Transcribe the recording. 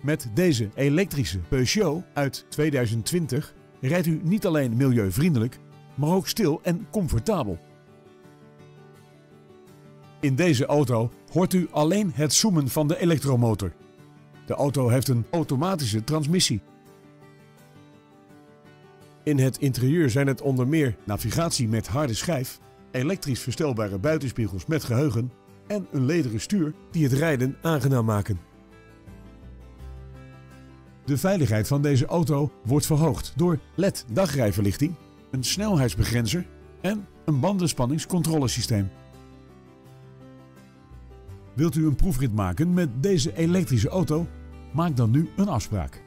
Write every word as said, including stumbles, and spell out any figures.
Met deze elektrische Peugeot uit tweeduizend twintig rijdt u niet alleen milieuvriendelijk, maar ook stil en comfortabel. In deze auto hoort u alleen het zoemen van de elektromotor. De auto heeft een automatische transmissie. In het interieur zijn het onder meer navigatie met harde schijf, elektrisch verstelbare buitenspiegels met geheugen en een lederen stuur die het rijden aangenaam maken. De veiligheid van deze auto wordt verhoogd door L E D dagrijverlichting, een snelheidsbegrenzer en een bandenspanningscontrolesysteem. Wilt u een proefrit maken met deze elektrische auto? Maak dan nu een afspraak.